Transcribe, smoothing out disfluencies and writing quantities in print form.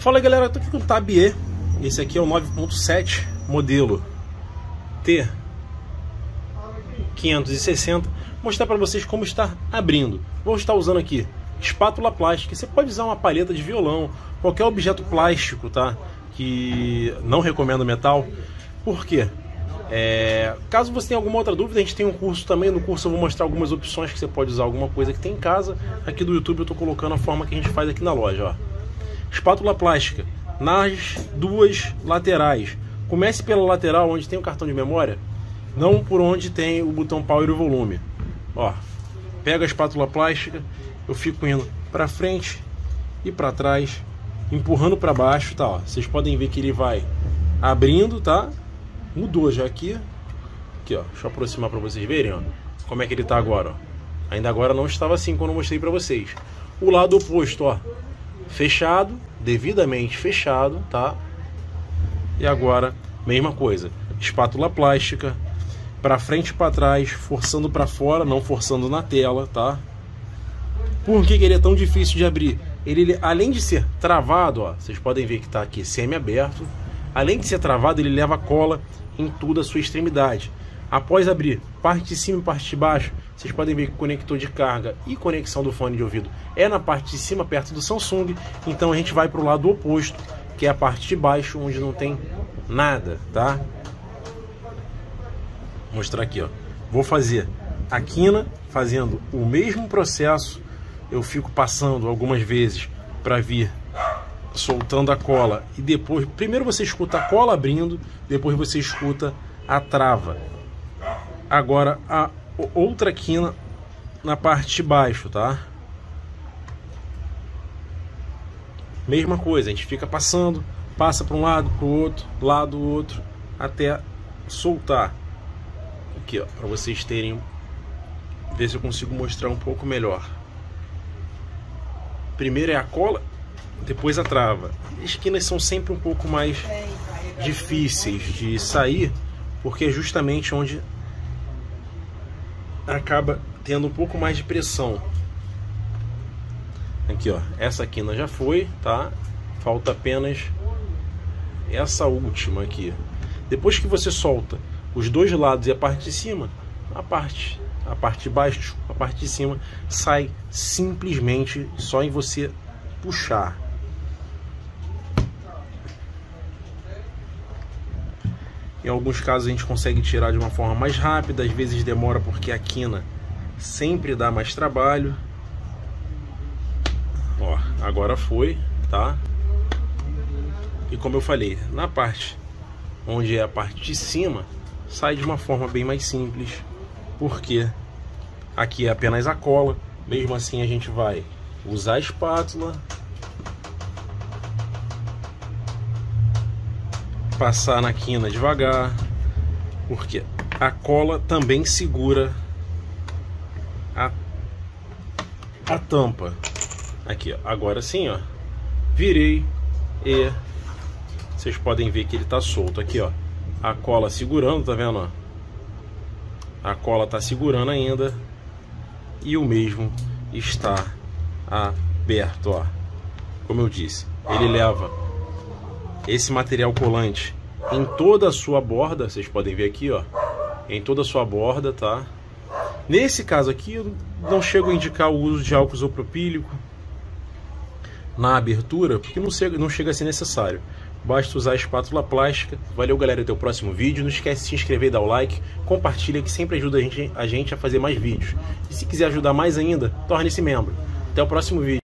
Fala aí, galera, eu tô aqui com o Tabiê. Esse aqui é o 9.7 modelo T560. Vou mostrar para vocês como está abrindo. Vou estar usando aqui espátula plástica. Você pode usar uma palheta de violão, qualquer objeto plástico, tá? Que não recomendo metal. Por quê? Caso você tenha alguma outra dúvida, a gente tem um curso também. No curso eu vou mostrar algumas opções que você pode usar alguma coisa que tem em casa. Aqui do YouTube eu tô colocando a forma que a gente faz aqui na loja, ó. Espátula plástica nas duas laterais. Comece pela lateral onde tem o cartão de memória, não por onde tem o botão power e volume. Ó, pega a espátula plástica, eu fico indo para frente e para trás, empurrando para baixo, tá? Ó, vocês podem ver que ele vai abrindo, tá? Mudou já aqui. Aqui, ó, deixa eu aproximar para vocês verem, ó, como é que ele tá agora, ó. Ainda agora não estava assim quando eu mostrei para vocês. O lado oposto, ó, fechado, devidamente fechado, tá? E agora, mesma coisa, espátula plástica, para frente e para trás, forçando para fora, não forçando na tela, tá? Por que ele é tão difícil de abrir? Ele, além de ser travado, ó, vocês podem ver que tá aqui semi-aberto, além de ser travado, ele leva cola em toda a sua extremidade. Após abrir parte de cima e parte de baixo, vocês podem ver que o conector de carga e conexão do fone de ouvido é na parte de cima, perto do Samsung. Então a gente vai para o lado oposto, que é a parte de baixo, onde não tem nada, tá? Vou mostrar aqui, ó. Vou fazer a quina, fazendo o mesmo processo. Eu fico passando algumas vezes para vir soltando a cola. E depois, primeiro você escuta a cola abrindo, depois você escuta a trava. Agora a outra quina na parte de baixo, tá? Mesma coisa, a gente fica passando, passa para um lado, para o outro, lado, outro, até soltar. Aqui, ó, para vocês terem, ver se eu consigo mostrar um pouco melhor. Primeiro é a cola, depois a trava. As quinas são sempre um pouco mais difíceis de sair, porque é justamente onde acaba tendo um pouco mais de pressão. Aqui, ó, essa quina já foi, tá? Falta apenas essa última aqui. Depois que você solta os dois lados e a parte de cima, a parte de baixo, a parte de cima sai simplesmente só em você puxar. Em alguns casos a gente consegue tirar de uma forma mais rápida, às vezes demora porque a quina sempre dá mais trabalho. Ó, agora foi, tá? E como eu falei, na parte onde é a parte de cima, sai de uma forma bem mais simples, porque aqui é apenas a cola. Mesmo assim a gente vai usar a espátula, passar na quina devagar, porque a cola também segura a tampa. Aqui, ó, agora sim, ó, virei e vocês podem ver que ele tá solto aqui, ó, a cola segurando, tá vendo, ó? A cola tá segurando ainda e o mesmo está aberto, ó. Como eu disse, ele leva esse material colante em toda a sua borda, vocês podem ver aqui, ó, em toda a sua borda, tá? Nesse caso aqui, eu não chego a indicar o uso de álcool isopropílico na abertura, porque não chega a ser necessário. Basta usar a espátula plástica. Valeu, galera, até o próximo vídeo. Não esquece de se inscrever e dar o like, compartilha, que sempre ajuda a gente a fazer mais vídeos. E se quiser ajudar mais ainda, torne-se membro. Até o próximo vídeo.